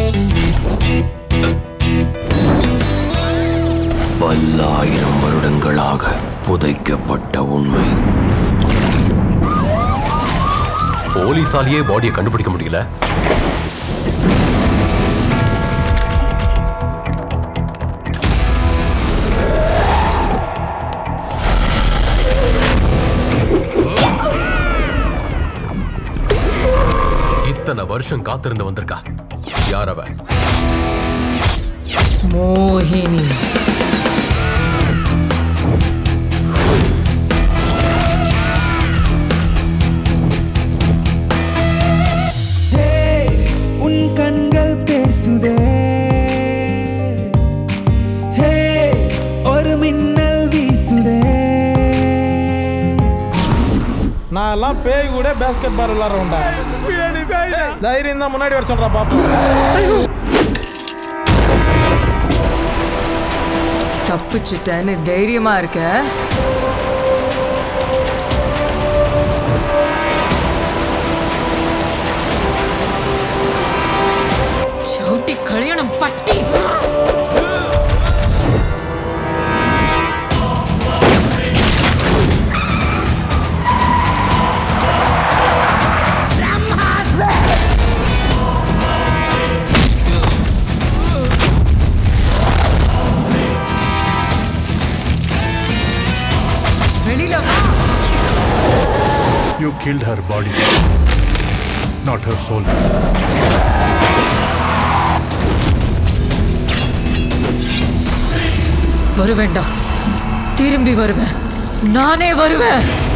பல்லாயிரம் வருடங்களாக புதைக்கப்பட்ட உண்மை. போலீசாலேயே பாடியை கண்டுபிடிக்க முடியல. இத்தனை வருஷம் காத்திருந்து வந்திருக்கா. யார் அவ? மோகினி. உன் கண்கள் பேசுதே, ஒரு மின்னல் வீசுதே. நான் எல்லாம் பேய் கூட பேஸ்கெட் பால் விளாட்றோம்டா. தைரியம் தான் முன்னாடி வர சொல்றா பாப்போம். தப்பிச்சுட்டேன்னு தைரியமா இருக்க? சவுட்டி கல்யாணம் பட்டி. You killed her body, not her soul. வருவேண்டா, திரும்பி வருவேன், நானே வருவேன்.